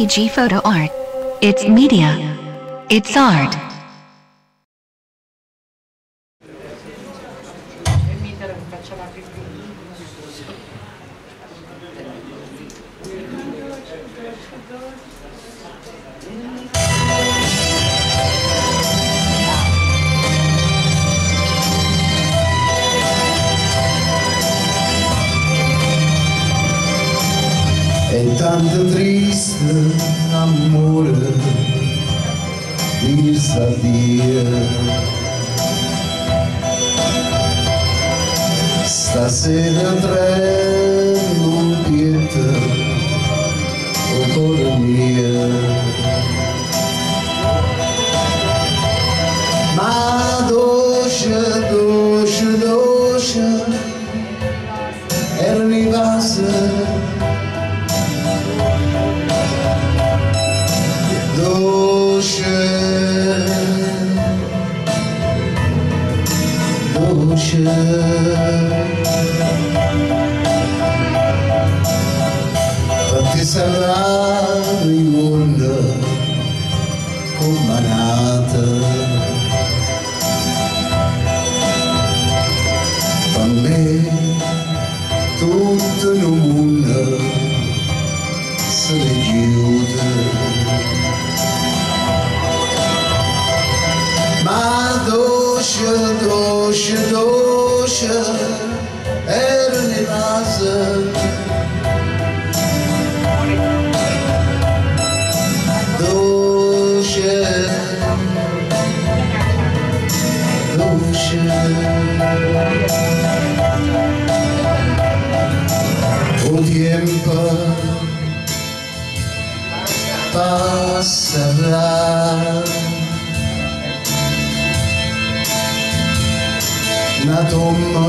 MTG Photo Art. It's media. It's art. È tanto triste amore dirsi addio. Stasera tremo un pietto, oh cuore mio. Ma dolce, dolce, dolce erano i vasi. Dolce, dolce, fatti salvare il mondo combinata, per me tutto il mondo se ne chiude. Ma dolce, dolce, dolce erano le vasi. Dolce, dolce, il tempo passerà. Una tomba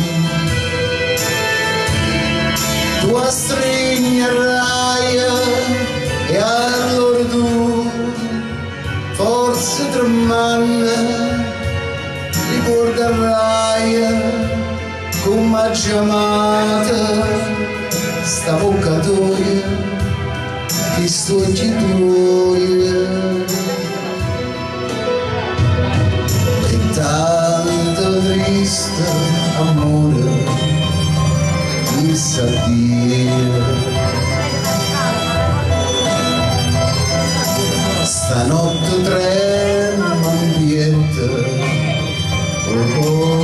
tua stringerai e allora tu forse tremando ricorderai come ha chiamata sta bocca tua che sto occhi tuoi. Triste amore dirsi addio. Stanotte trema un pietto, oh